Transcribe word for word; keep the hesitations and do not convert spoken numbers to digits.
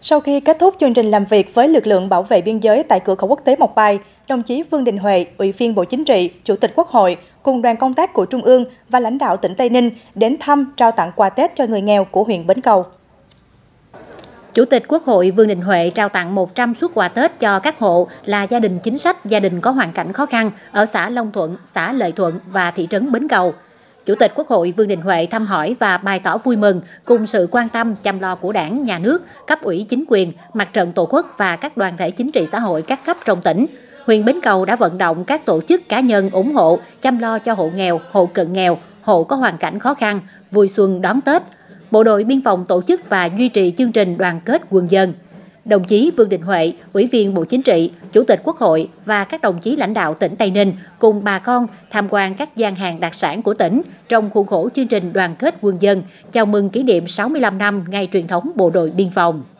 Sau khi kết thúc chương trình làm việc với lực lượng bảo vệ biên giới tại cửa khẩu quốc tế Mộc Bài, đồng chí Vương Đình Huệ, Ủy viên Bộ Chính trị, Chủ tịch Quốc hội, cùng đoàn công tác của Trung ương và lãnh đạo tỉnh Tây Ninh đến thăm trao tặng quà Tết cho người nghèo của huyện Bến Cầu. Chủ tịch Quốc hội Vương Đình Huệ trao tặng một trăm suất quà Tết cho các hộ là gia đình chính sách, gia đình có hoàn cảnh khó khăn ở xã Long Thuận, xã Lợi Thuận và thị trấn Bến Cầu. Chủ tịch Quốc hội Vương Đình Huệ thăm hỏi và bày tỏ vui mừng cùng sự quan tâm chăm lo của Đảng, Nhà nước, cấp ủy chính quyền, Mặt trận Tổ quốc và các đoàn thể chính trị xã hội các cấp trong tỉnh. Huyện Bến Cầu đã vận động các tổ chức cá nhân ủng hộ chăm lo cho hộ nghèo, hộ cận nghèo, hộ có hoàn cảnh khó khăn, vui xuân đón Tết. Bộ đội biên phòng tổ chức và duy trì chương trình đoàn kết quân dân. Đồng chí Vương Đình Huệ, Ủy viên Bộ Chính trị, Chủ tịch Quốc hội và các đồng chí lãnh đạo tỉnh Tây Ninh cùng bà con tham quan các gian hàng đặc sản của tỉnh trong khuôn khổ chương trình đoàn kết quân dân chào mừng kỷ niệm sáu mươi lăm năm ngày truyền thống Bộ đội biên phòng.